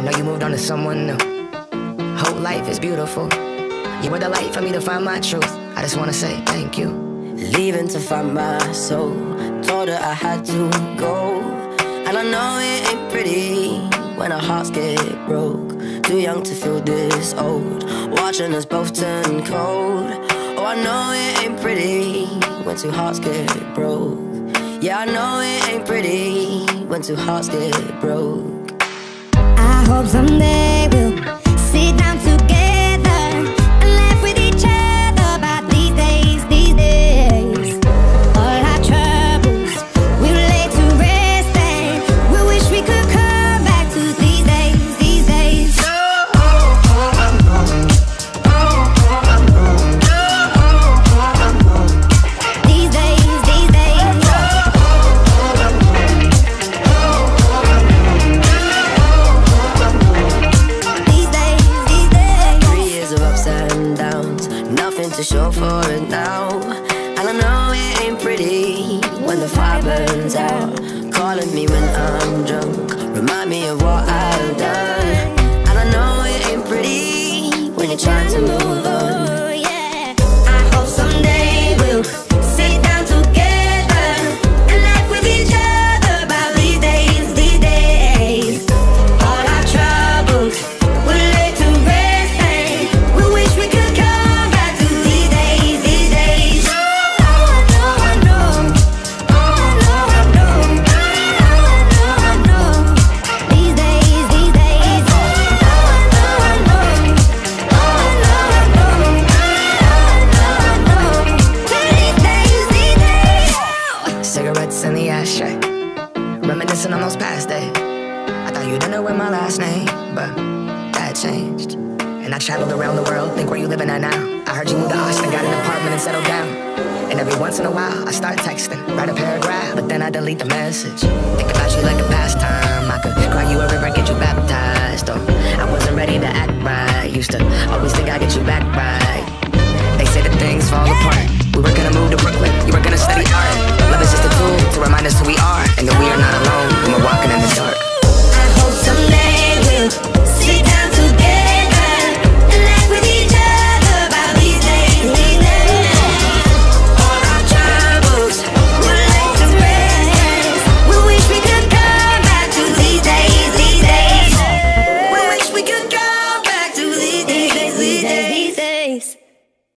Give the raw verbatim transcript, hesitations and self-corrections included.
know you moved on to someone new. Whole life is beautiful. You were the light for me to find my truth. I just wanna say thank you. Leaving to find my soul, told her I had to go. And I know it ain't pretty when our hearts get broke. Too young to feel this old, watching us both turn cold. Oh, I know it ain't pretty when two hearts get broke. Yeah, I know it ain't pretty when two hearts get broke. I hope someday we'll sit down together and laugh with each other about these days, these days. All our troubles we'll lay to rest, and we wish we could come back to these days, these days. These days, these days. These days, these days. Three years of ups and downs, nothing to show for it now. And I know it ain't pretty when the fire burns out. Calling me when I'm drunk, remind me of what I've done. And I know it ain't pretty when you're trying to move on. Oh, yeah. I hope someday we'll sit down together and laugh with each other about these days, these days. All our troubles we'll lay to rest, and we wish we could come back to these days, these days. Oh, I know, I know. Oh, I know, I know. Oh, I know, I know. These days, these days. Oh, I know, I know. Oh, I know, I know. Oh, I know, I know. These days, these days. Cigarettes in the ashtray, reminiscing on those past days. I thought you didn't know my last name, but that changed. And I traveled around the world, think where you living at now. I heard you moved to Austin, got an apartment and settled down. And every once in a while, I start texting, write a paragraph, but then I delete the message. Think about you like a pastime. I could cry you a river, get you baptized. Oh, I wasn't ready to act right. Used to always think I'd get you back right. They say that things fall apart. We were gonna move to Brooklyn, you were gonna study art.